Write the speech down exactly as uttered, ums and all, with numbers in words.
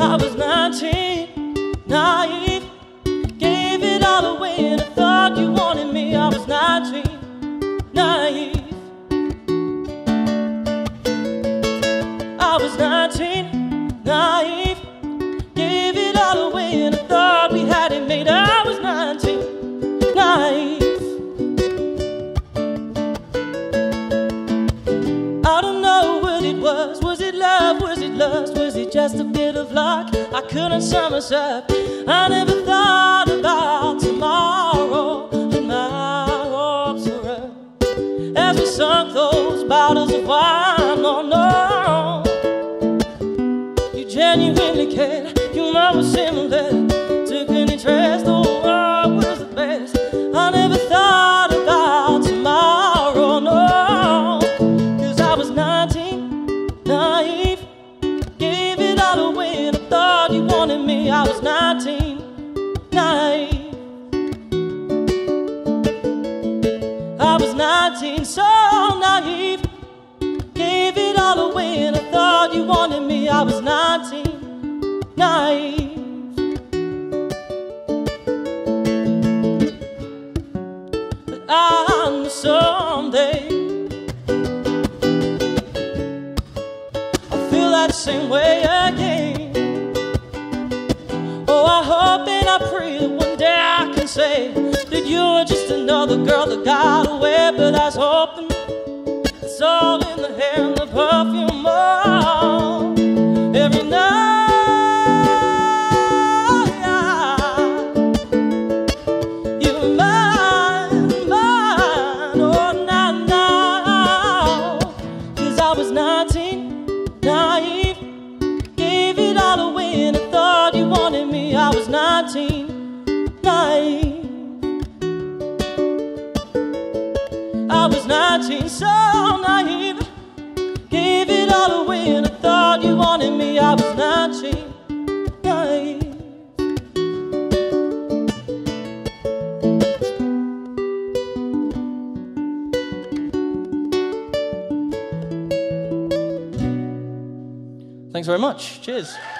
I was nineteen, naive, gave it all away and I thought you wanted me. I was nineteen, naive. I was nineteen, naive, gave it all away and I thought we had it made. I was nineteen, naive. I don't know what it was. Was it love? Was it lust? Was it just a bit of luck? I couldn't sum us up. I never thought about tomorrow, and my hopes were up as we sunk those bottles of wine. Oh no, you genuinely cared. Your mom was similar, took an interest. Oh, what was the best? I never thought about tomorrow, no, 'cause I was nineteen, naive, gave it all away and I thought you wanted me. I was nineteen, naive. I was nineteen, so naive, gave it all away and I thought you wanted me. I was nineteen, naive. But I knew someday I'll feel that same way again. Oh, I hope and I pray that one day I can say that you're just another girl that got away. But I was hoping it's all in the hair and the perfume. Oh, every night you're mine, mine. Oh, now, now, 'cause I was nineteen, naive, gave it all away and I thought you wanted me. I was nineteen, naive. I was nineteen, so naive, gave it all away and I thought you wanted me. I was nineteen, naive. Thanks very much. Cheers.